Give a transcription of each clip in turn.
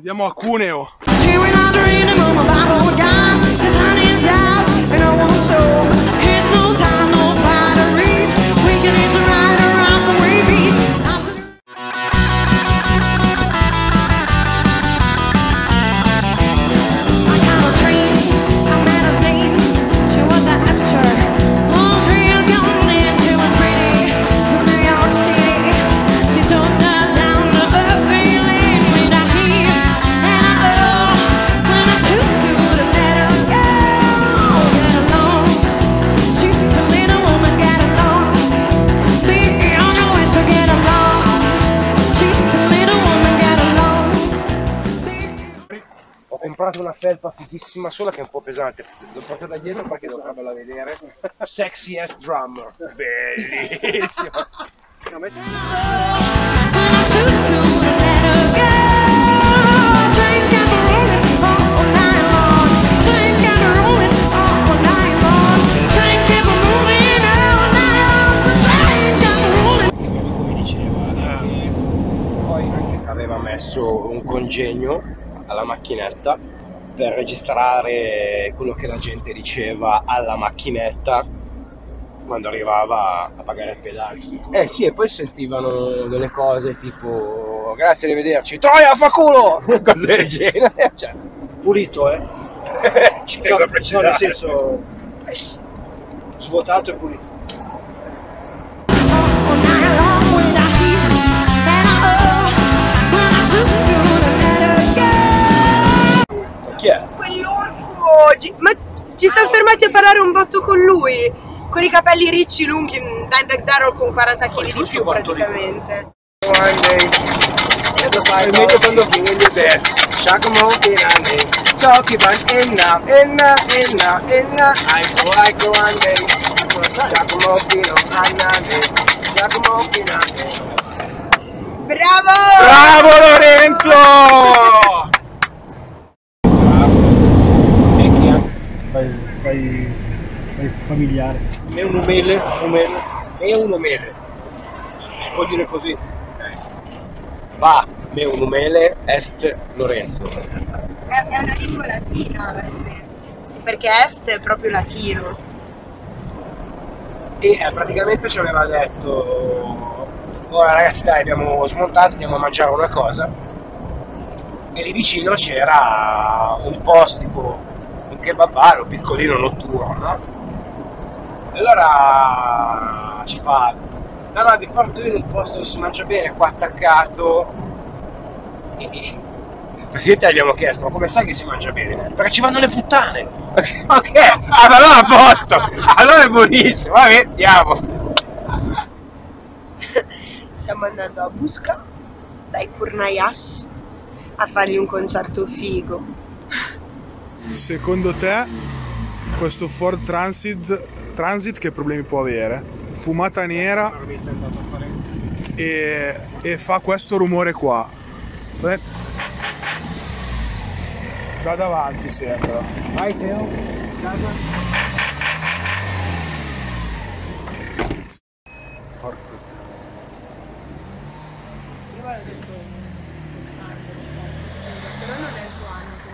Andiamo a Cuneo. Ho comprato una felpa fighissima, sola che è un po' pesante, l'ho portata da dietro perché devo farvela vedere. Sexy ass drummer, bellissimo. Poi aveva messo un congegno alla macchinetta per registrare quello che la gente diceva alla macchinetta quando arrivava a pagare il pedale. Sì, e poi sentivano delle cose tipo grazie, arrivederci, troia, fa culo, cose del genere. Cioè, Pulito, ci tengo a precisare. No, nel senso svuotato e pulito. Chi è? Quell'orco! Ma ci siamo fermati a parlare un botto con lui, con i capelli ricci lunghi, Dimebag Darrell con 40 kg di più praticamente. È meglio quando voglio te. Giacomo Finane, talkie about enna, aiko ande. Giacomo Fino, Annane, Giacomo Finane. Bravo! Bravo Lorenzo! Fai familiare. E un umele, E un umele. si può dire così. Va, me un umele est Lorenzo. È una lingua latina, sì, perché est è proprio latino. E praticamente ci aveva detto: ora ragazzi dai, abbiamo smontato, andiamo a mangiare una cosa. E lì vicino c'era un posto tipo un kebabaro piccolino notturno, no? E allora ci fa: no, vi porto io in un posto dove si mangia bene, qua attaccato. E praticamente abbiamo chiesto: ma come sai che si mangia bene? Perché ci vanno le puttane. Ok, allora a posto, allora è buonissimo, vabbè, andiamo. Stiamo andando a Busca dai Kurnayas a fargli un concerto figo. Secondo te questo Ford Transit che problemi può avere? Fumata nera e fa questo rumore qua. Da davanti sembra. Vai Teo, casa. Porco. Io avevo detto però non è il tuo anno con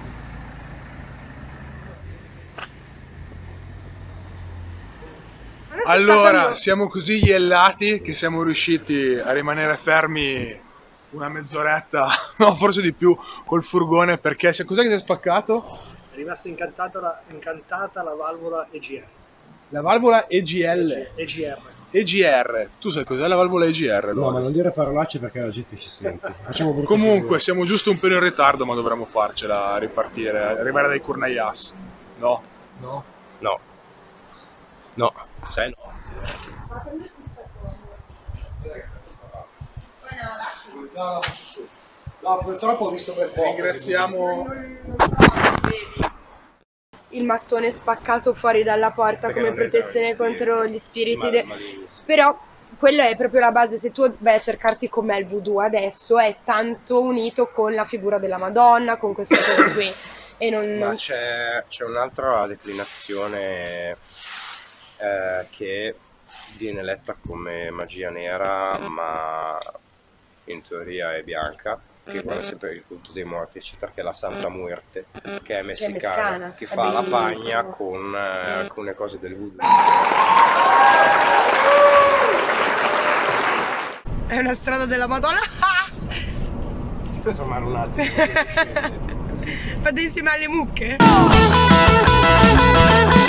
me. Allora, siamo così iellati che siamo riusciti a rimanere fermi una mezz'oretta, no forse di più, col furgone perché cos'è che si è spaccato? È rimasta incantata la valvola EGR. La valvola EGL. EGR. Tu sai cos'è la valvola EGR? No, ma non dire parolacce perché la gente ci sente. Comunque siamo giusto un pelo in ritardo, ma dovremmo farcela ripartire, arrivare dai Kurnayas. No? No. No. No. Sai no. No, purtroppo ho visto per poco. Ringraziamo Il mattone spaccato fuori dalla porta Perché come non entrano protezione gli spiriti. contro gli spiriti. Maligni. Però quella è proprio la base. Se tu vai a cercarti com'è il voodoo adesso, è tanto unito con la figura della Madonna, con queste cose qui. E Ma c'è un'altra declinazione che viene letta come magia nera, ma in teoria è bianca, che guarda sempre il culto dei morti, eccetera, che è la Santa Muerte, che è messicana, messicana, che è fa la pagna bellissimo. con alcune cose del voodoo. È una strada della Madonna. Si può fermare un attimo? Fate insieme alle mucche?